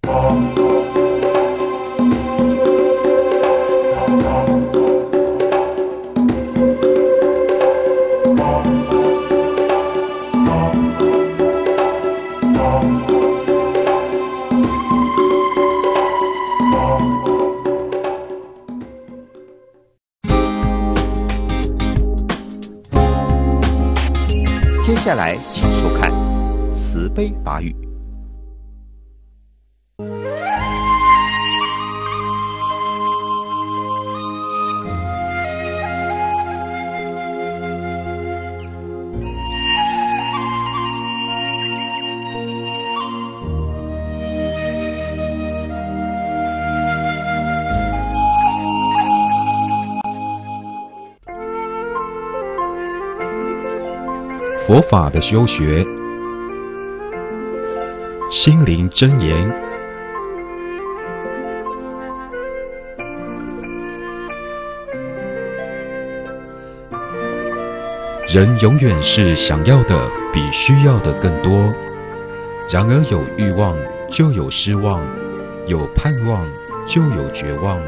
接下来，请收看慈悲法语。 佛法的修学，心灵真言。人永远是想要的比需要的更多，然而有欲望就有失望，有盼望就有绝望。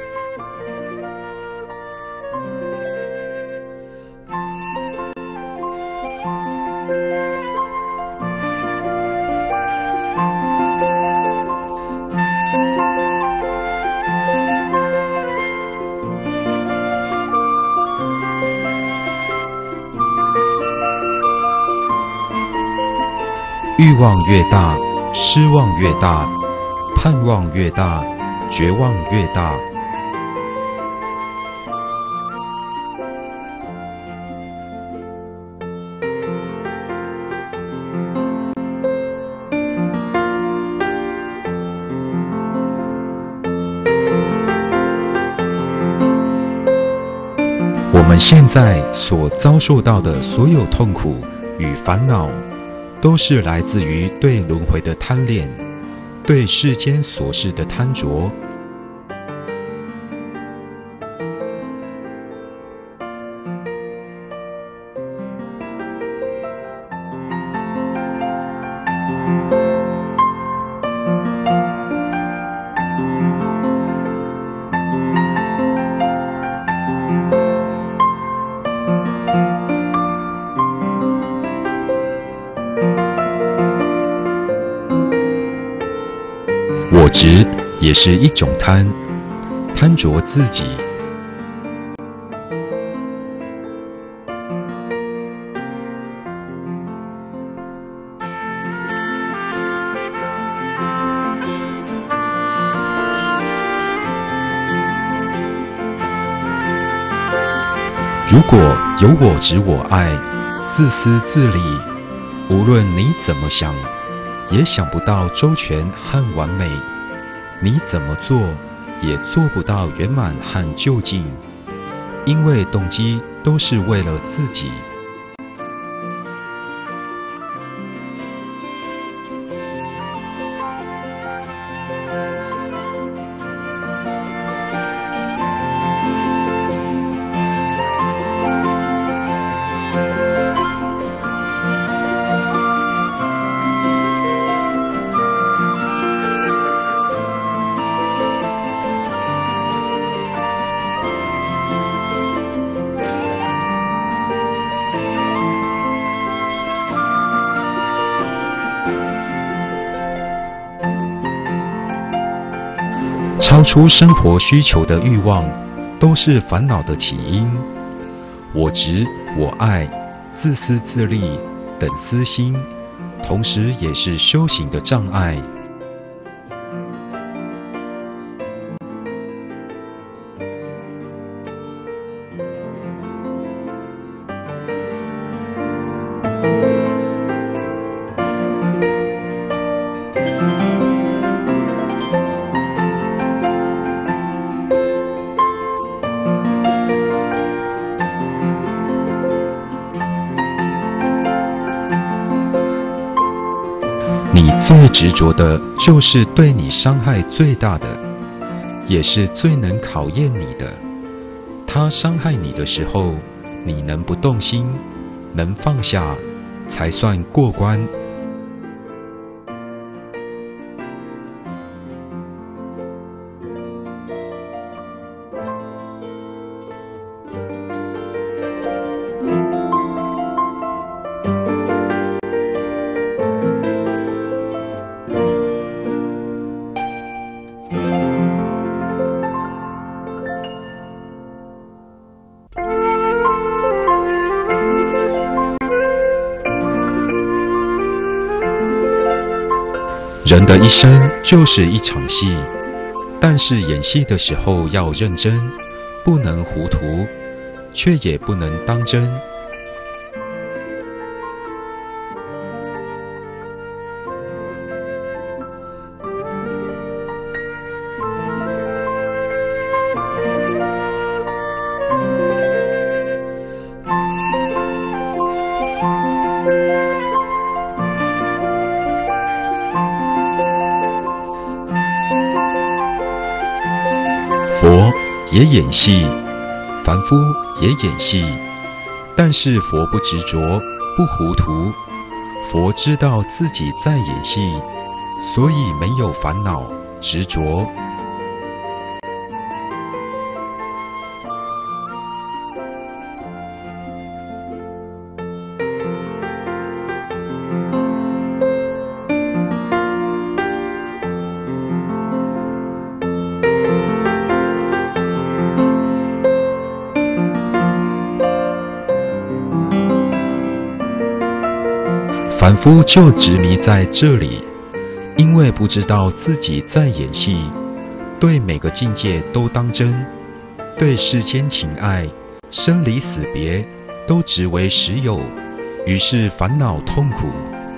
欲望越大，失望越大，盼望越大，绝望越大。我们现在所遭受到的所有痛苦与烦恼，都是来自于对轮回的贪恋，对世间琐事的贪着。我执也是一种贪，贪着自己。如果有我执我爱，自私自利，无论你怎么想，也想不到周全和完美，你怎么做也做不到圆满和究竟，因为动机都是为了自己。超出生活需求的欲望，都是烦恼的起因。我执、我爱、自私自利等私心，同时也是修行的障碍。你最执着的，就是对你伤害最大的，也是最能考验你的。他伤害你的时候，你能不动心，能放下，才算过关。 人的一生就是一场戏，但是演戏的时候要认真，不能糊涂，却也不能当真。佛也演戏，凡夫也演戏，但是佛不执着，不糊涂。佛知道自己在演戏，所以没有烦恼、执着。凡夫就执迷在这里，因为不知道自己在演戏，对每个境界都当真，对世间情爱、生离死别都只为实有，于是烦恼痛苦。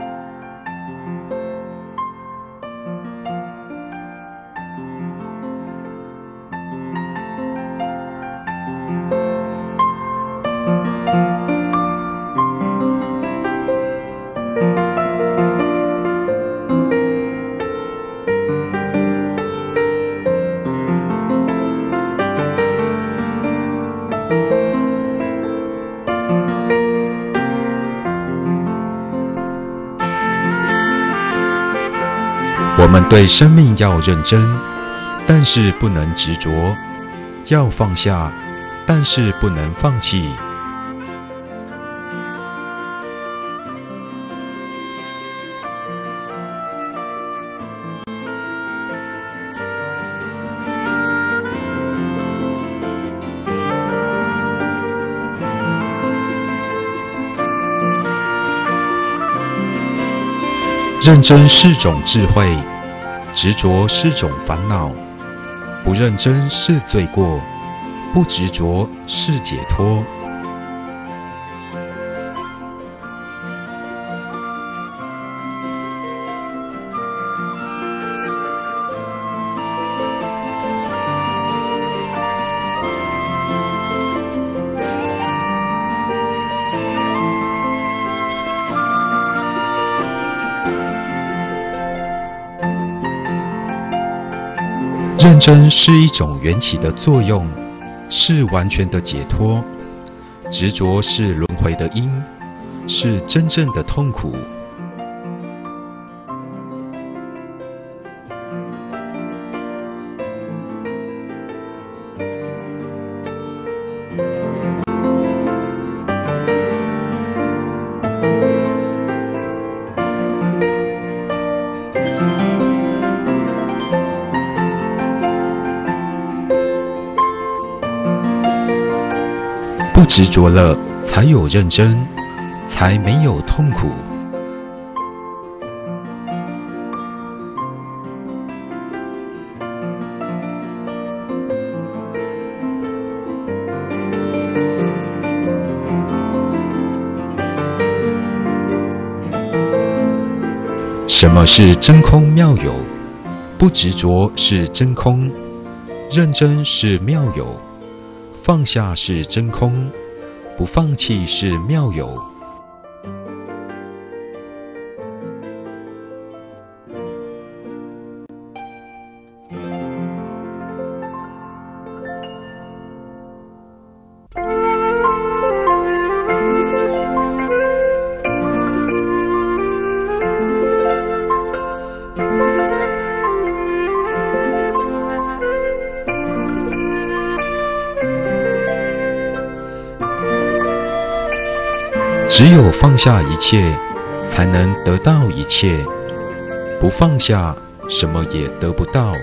我们对生命要认真，但是不能执着；要放下，但是不能放弃。认真是种智慧，执着是种烦恼。不认真是罪过，不执着是解脱。认真是一种缘起的作用，是完全的解脱；执着是轮回的因，是真正的痛苦。不执着了，才有认真，才没有痛苦。什么是真空妙有？不执着是真空，认真是妙有。放下是真空，不放弃是妙有。只有放下一切，才能得到一切。不放下，什么也得不到。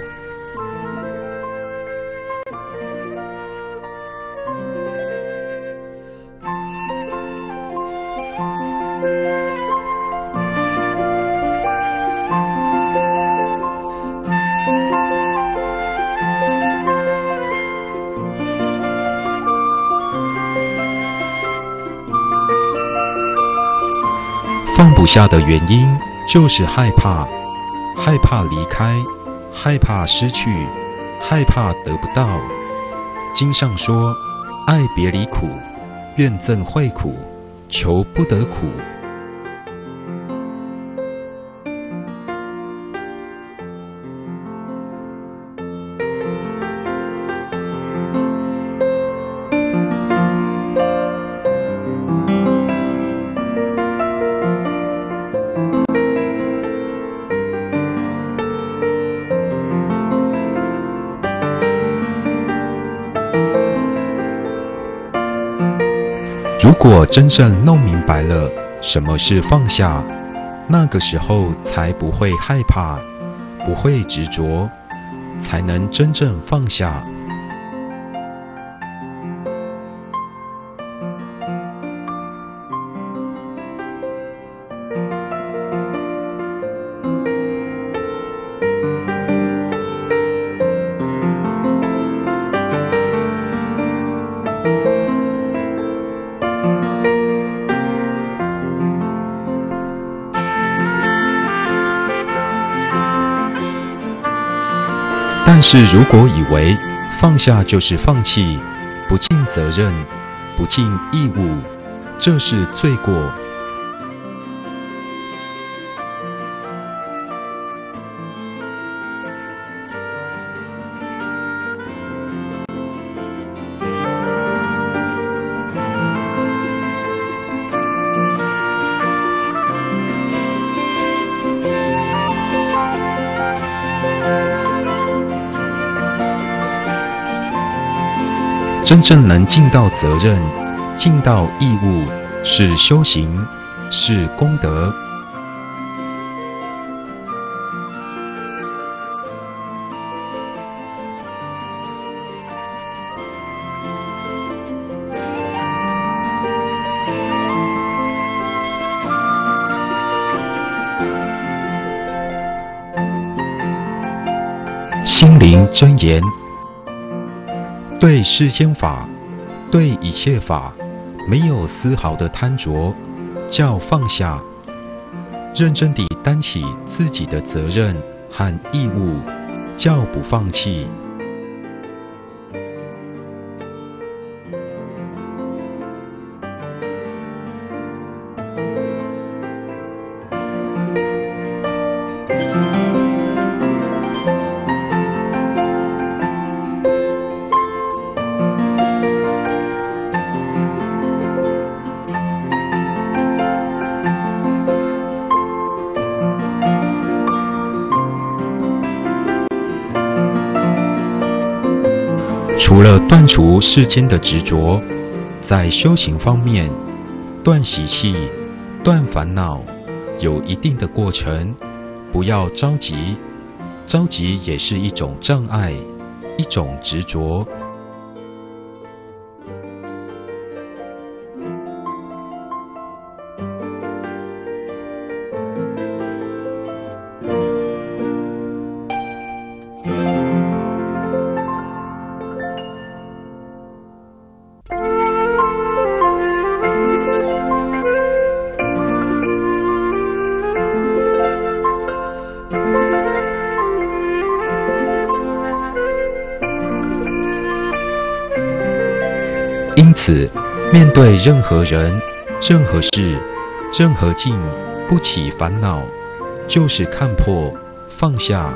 放不下的原因就是害怕，害怕离开，害怕失去，害怕得不到。经上说，爱别离苦，怨憎会苦，求不得苦。如果真正弄明白了什么是放下，那个时候才不会害怕，不会执着，才能真正放下。但是如果以为放下就是放弃，不尽责任，不尽义务，这是罪过。真正能尽到责任，尽到义务，是修行，是功德。心灵真言：对世间法，对一切法，没有丝毫的贪着，叫放下。认真地担起自己的责任和义务，叫不放弃。除了断除世间的执着，在修行方面，断习气、断烦恼，有一定的过程，不要着急，着急也是一种障碍，一种执着。因此，面对任何人、任何事、任何境，不起烦恼，就是看破、放下。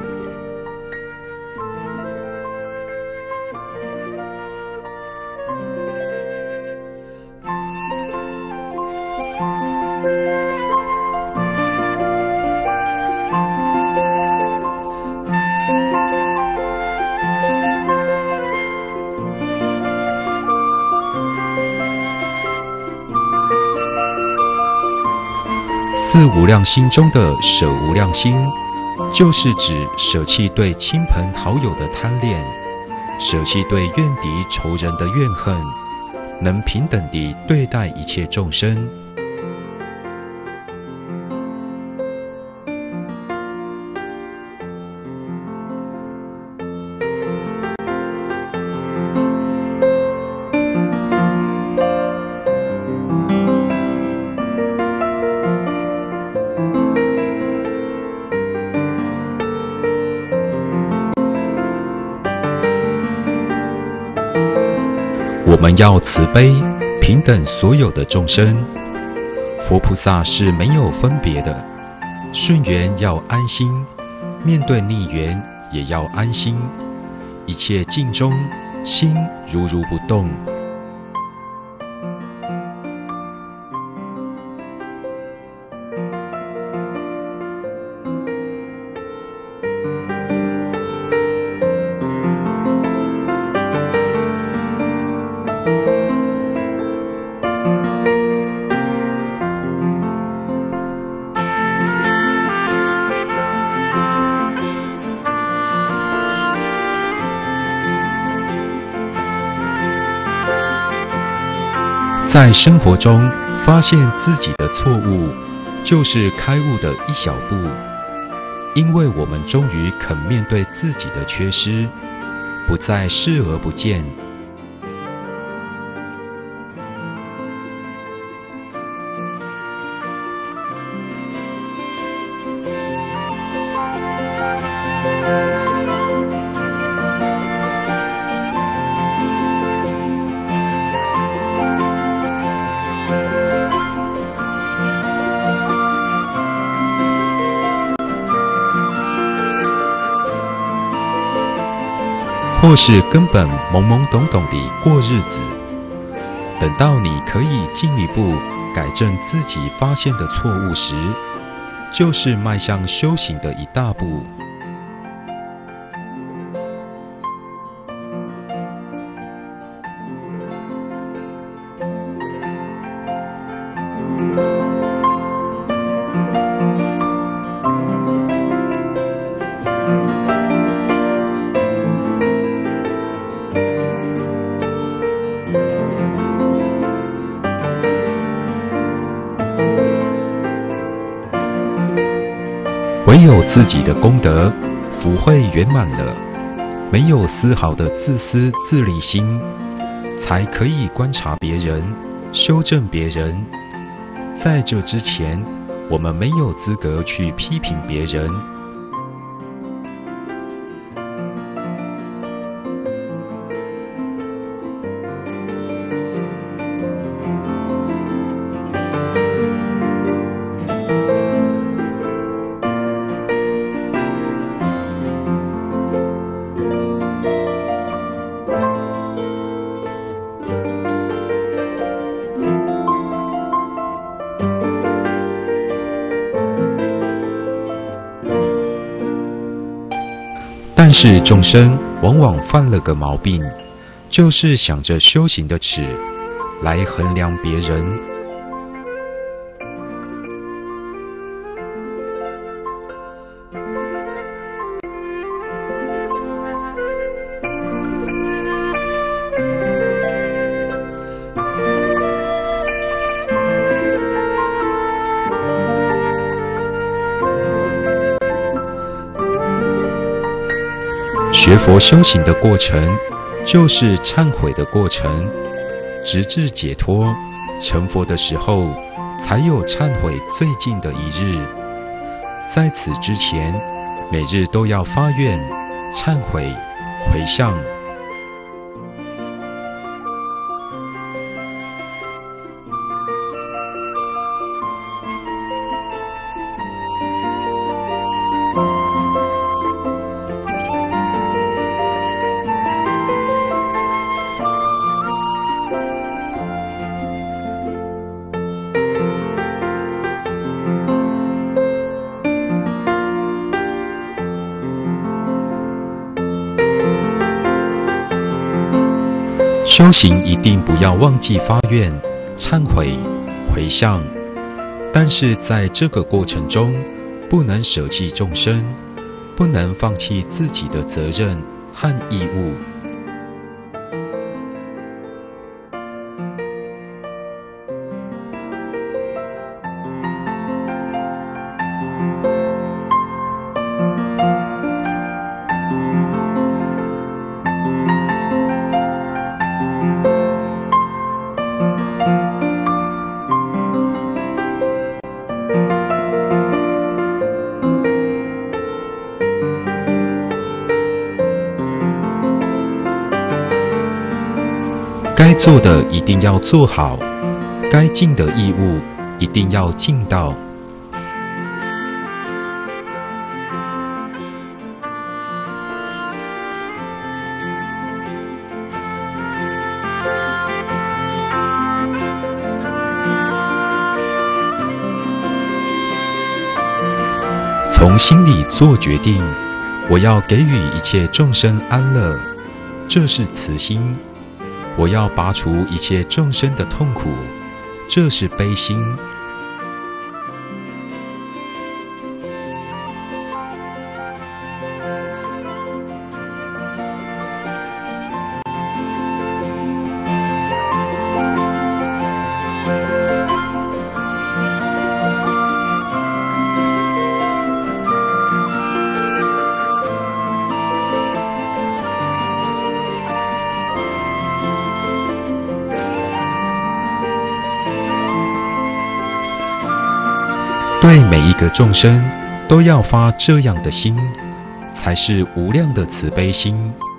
四无量心中的舍无量心，就是指舍弃对亲朋好友的贪恋，舍弃对怨敌仇人的怨恨，能平等地对待一切众生。 我们要慈悲平等所有的众生。佛菩萨是没有分别的，顺缘要安心，面对逆缘也要安心，一切境中心如如不动。在生活中发现自己的错误，就是开悟的一小步。因为我们终于肯面对自己的缺失，不再视而不见。或是根本懵懵懂懂地过日子，等到你可以进一步改正自己发现的错误时，就是迈向修行的一大步。唯有自己的功德福慧圆满了，没有丝毫的自私自利心，才可以观察别人，修正别人。在这之前，我们没有资格去批评别人。但是众生往往犯了个毛病，就是想着修行的尺来衡量别人。学佛修行的过程，就是忏悔的过程，直至解脱成佛的时候，才有忏悔最近的一日。在此之前，每日都要发愿、忏悔、回向。修行一定不要忘记发愿、忏悔、回向，但是在这个过程中，不能舍弃众生，不能放弃自己的责任和义务。 该做的一定要做好，该尽的义务一定要尽到。从心里做决定，我要给予一切众生安乐，这是慈心；我要拔除一切众生的痛苦，这是悲心。对每一个众生都要发这样的心，才是无量的慈悲心。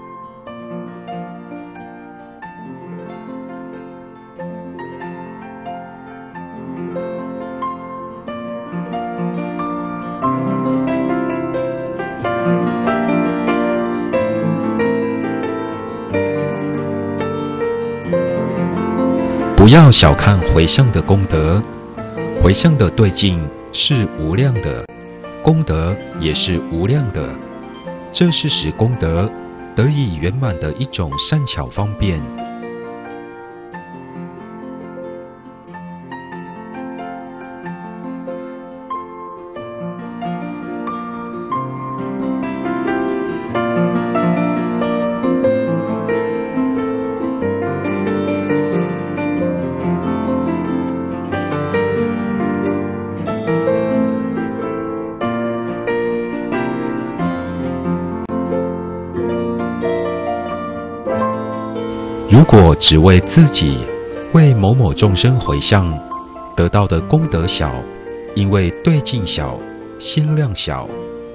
不要小看回向的功德，回向的对境是无量的，功德也是无量的，这是使功德得以圆满的一种善巧方便。如果只为自己，为某某众生回向，得到的功德小，因为对境小，心量小。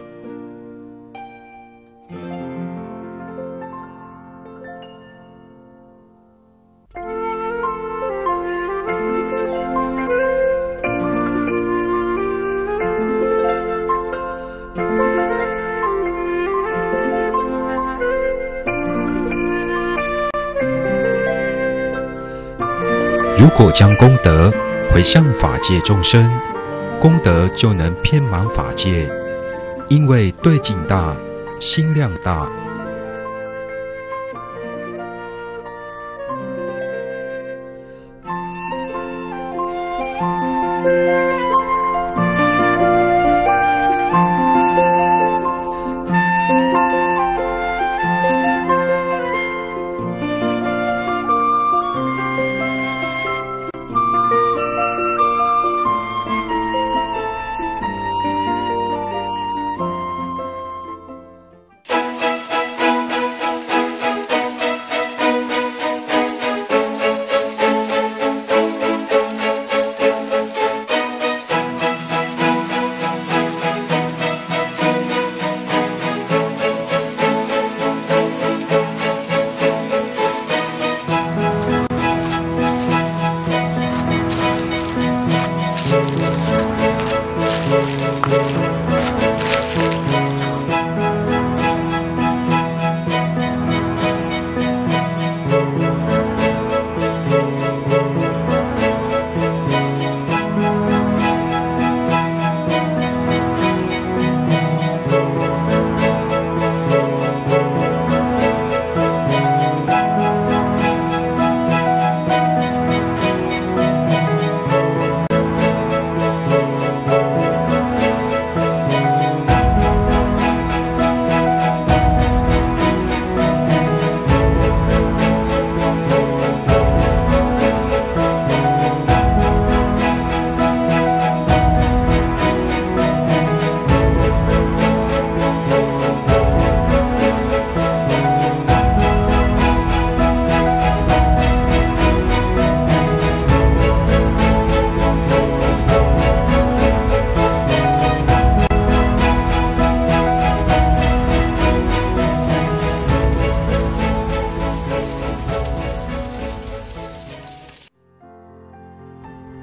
如果将功德回向法界众生，功德就能遍满法界，因为对境大，心量大。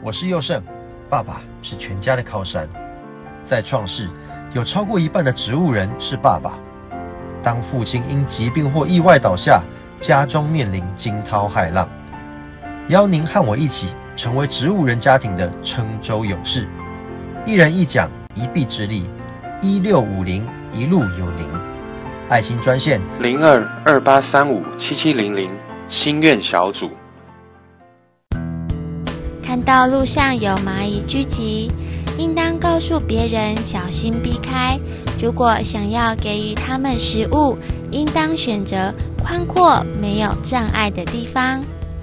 我是佑胜，爸爸是全家的靠山。在创世，有超过一半的植物人是爸爸。当父亲因疾病或意外倒下，家中面临惊涛骇浪。邀您和我一起成为植物人家庭的郴州勇士，一人一奖，一臂之力，1650一路有您。爱心专线 0228357700，心愿小组。 看到路上有蚂蚁聚集，应当告诉别人小心避开。如果想要给予他们食物，应当选择宽阔没有障碍的地方。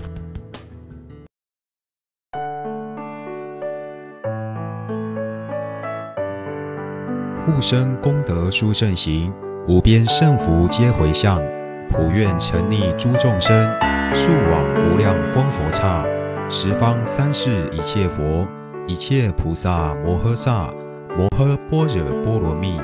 护生功德殊胜行，无边胜福皆回向。普愿沉溺诸众生，速往无量光佛刹。十方三世一切佛，一切菩萨摩诃萨，摩诃般若波罗蜜。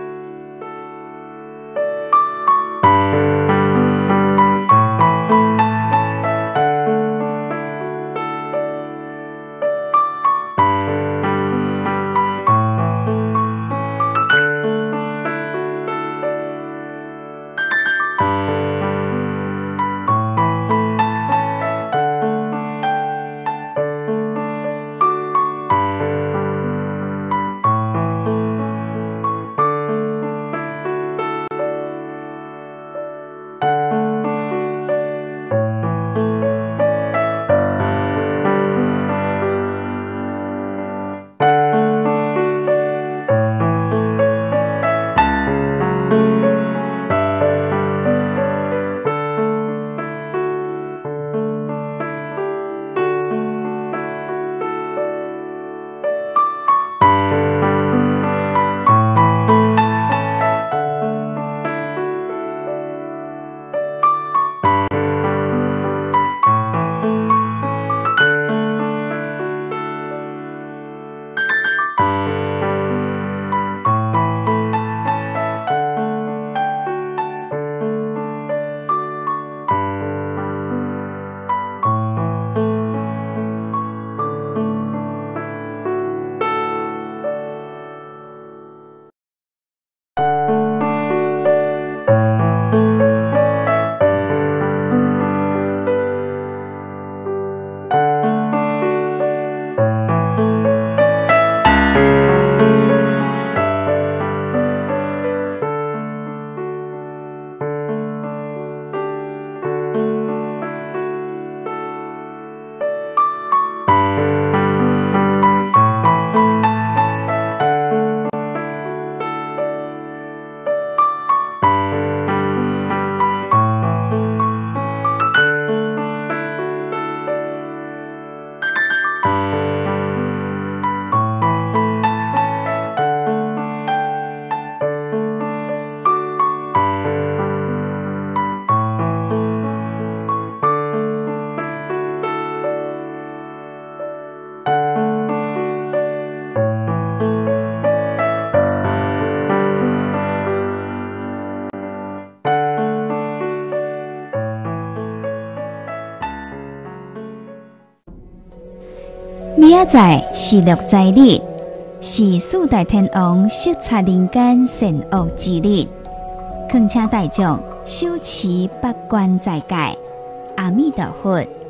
明仔是6载日，是四大天王视察人间善恶之日，恳请大众修持八关斋戒，阿弥陀佛。